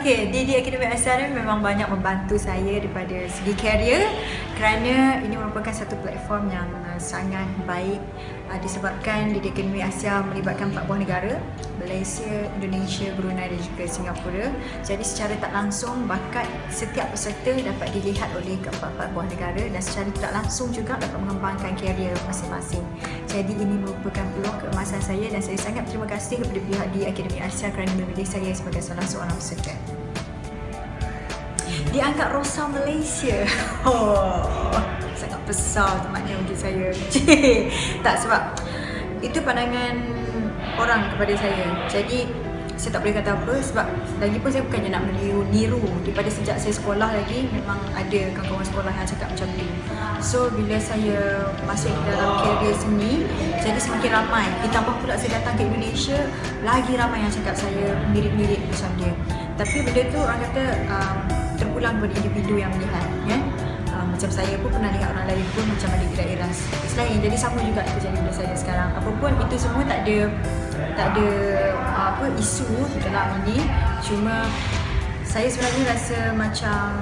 Okey, di Akademi Asia ni memang banyak membantu saya daripada segi karier, kerana ini merupakan satu platform yang sangat baik disebabkan di Akademi Asia melibatkan 4 buah negara, Malaysia, Indonesia, Brunei dan juga Singapura. Jadi secara tak langsung bakat setiap peserta dapat dilihat oleh keempat-empat buah negara dan secara tidak langsung juga dapat mengembangkan karier masing-masing. Jadi ini merupakan peluang keemasan saya dan saya sangat berterima kasih kepada pihak di Akademi Asia kerana memilih saya sebagai salah seorang peserta. Diangkat Rosa Malaysia. Sangat besar temannya untuk saya. Tak, sebab itu pandangan orang kepada saya. Jadi saya tak boleh kata apa sebab lagipun saya bukannya nak meniru. Daripada sejak saya sekolah lagi memang ada kawan-kawan sekolah yang cakap macam tu. So bila saya masuk ke dalam karier seni, jadi semakin ramai. Ditambah pula saya datang ke Indonesia, lagi ramai yang cakap saya mirip-mirip macam dia. Tapi benda tu orang kata terpulang kepada individu yang melihat, ya. Macam saya pun pernah lihat orang lain pun macam ada iras selain. Jadi sama juga terjadi pada saya sekarang. Apapun itu semua tak ada isu dalam ini. Cuma saya sebenarnya rasa macam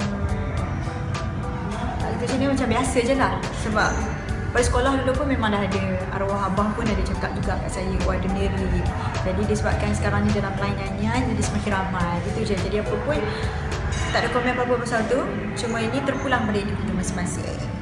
macam biasa je lah. Sebab pada sekolah dulu pun memang dah ada arwah abah pun ada cakap juga kat saya, ada mirip. Jadi disebabkan sekarang ni dalam line nyanyian jadi semakin ramai. Itu je. Jadi apa pun tak ada komen apa-apa pasal tu. Cuma ini terpulang pada individu masing-masing.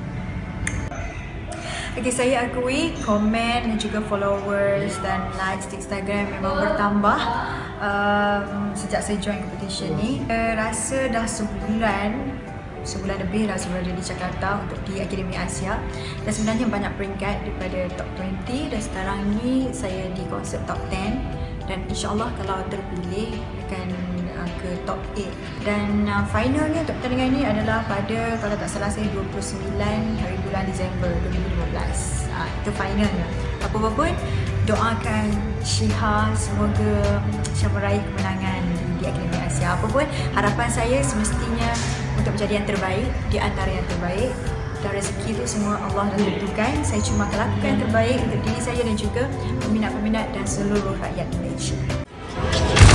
Okay, saya akui komen dan juga followers dan likes di Instagram memang bertambah sejak saya join competition ni. Rasa dah sebulan lebih dah saya berada di Jakarta untuk di Akademi Asia dan sebenarnya banyak peringkat daripada top 20 dan sekarang ni saya di konsep top 10 dan insyaAllah kalau terpilih akan ke top 8 dan finalnya untuk pertandingan ini adalah pada, kalau tak salah saya, 29 hari bulan Disember 2015. Itu finalnya. Apa-apa pun doakan Syiha semoga Syah meraih kemenangan di Akademi Asia. Apa pun harapan saya semestinya untuk menjadi yang terbaik di antara yang terbaik, dan rezeki itu semua Allah dah tentukan. Saya cuma akan lakukan yang terbaik untuk diri saya dan juga peminat-peminat dan seluruh rakyat Malaysia.